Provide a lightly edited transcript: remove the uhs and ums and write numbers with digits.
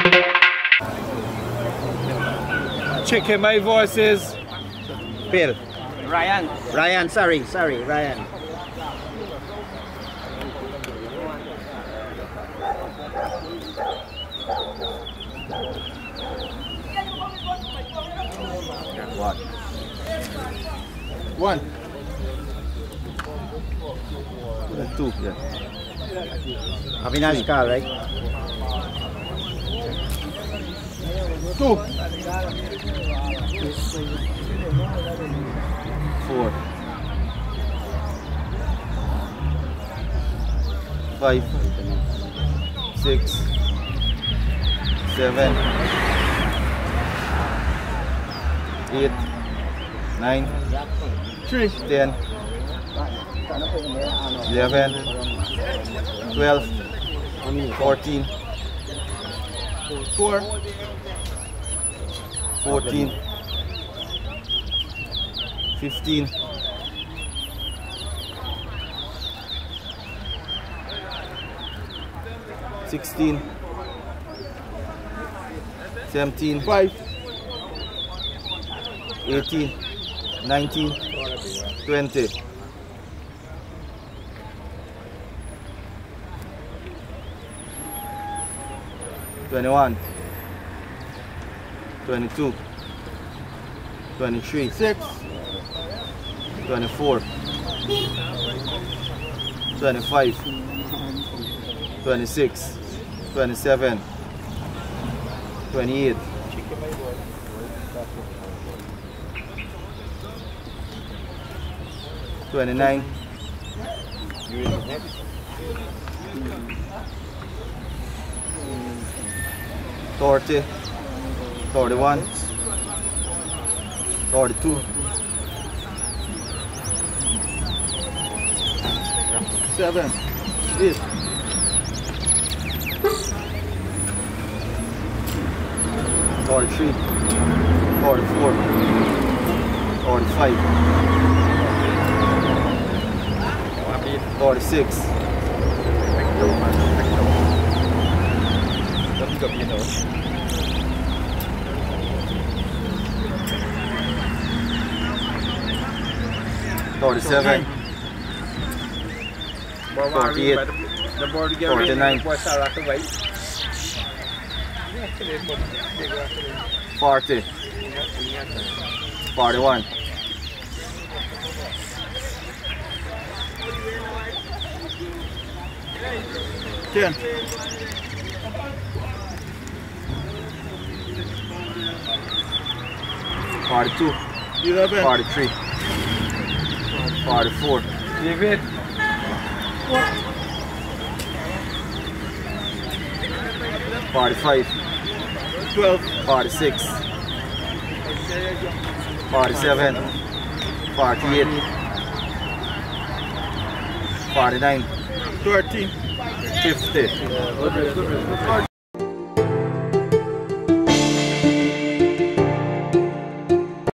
Checking my voices. Bill. Ryan. Ryan, sorry, Ryan. What? One. Two, yeah. Avinash car, right? Two. Four. Five. Six. Seven. 8, 9, 10, 11, 12, 14, 14, 15, 16, 17, 18, 19, 20, 21, 22, 23, 24, 25, 26, 27, 28, 29, 30, 31, 32, 7, 8, 43, 44, 45, 46, 47, 48, 49, 40, 41, 10, 42, 11, 43, 44, David, 45, 12, 46, 47, 48, 49, 30, 50.